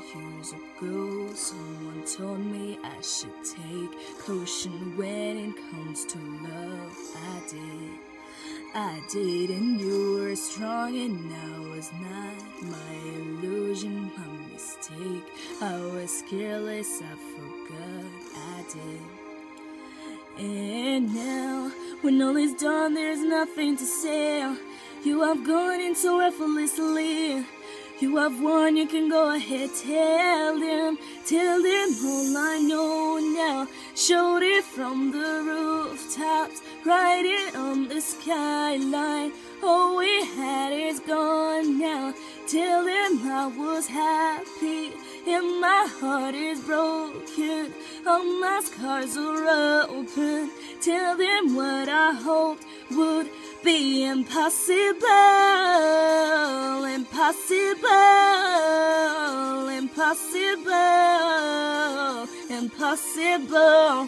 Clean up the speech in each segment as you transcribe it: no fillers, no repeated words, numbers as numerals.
years ago, someone told me I should take caution when it comes to love. I did, and you were strong, and I was not. My illusion, my mistake. I was careless, I forgot I did. And now, when all is done, there's nothing to say. You have gone in so effortlessly. You have won, you can go ahead, tell them all I know now. Showed it from the rooftops, riding on the skyline. All we had is gone now. Tell them I was happy, and my heart is broken. All my scars are open. Tell them what I hoped would be impossible, impossible, impossible, impossible.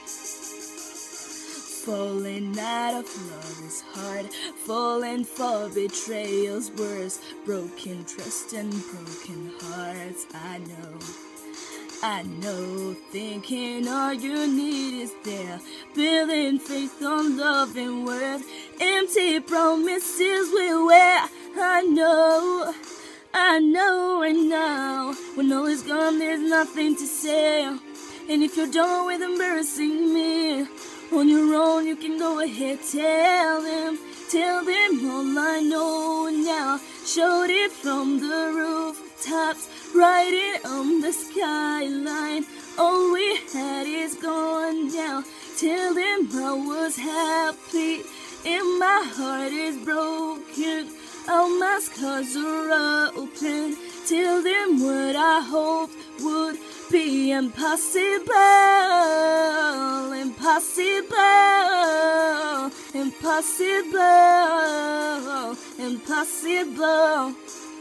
Falling out of love is hard. Falling for betrayal's worse. Broken trust and broken hearts. I know, thinking all you need is there. Building faith on love and worth. Empty promises we wear. I know, and now when all is gone, there's nothing to say. And if you're done with embarrassing me, on your own you can go ahead, tell them all I know now. Showed it from the rooftops, riding on the skyline. All we had is gone now. Tell them I was happy, and my heart is broken. All my scars are open. Tell them what I hoped would be impossible, impossible, impossible, impossible.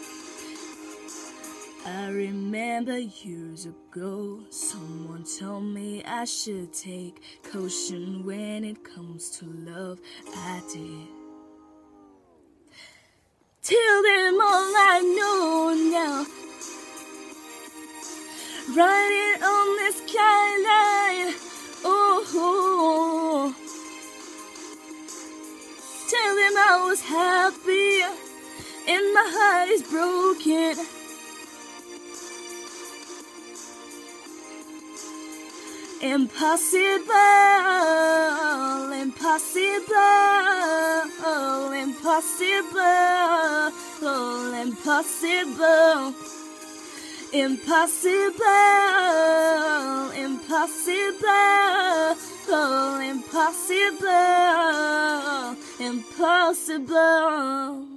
I remember years ago, someone told me I should take caution when it comes to love. I did. Tell them all I know now. Riding on the skyline. Oh, tell them I was happy, and my heart is broken. Impossible, impossible, impossible, impossible, impossible, impossible, impossible, impossible.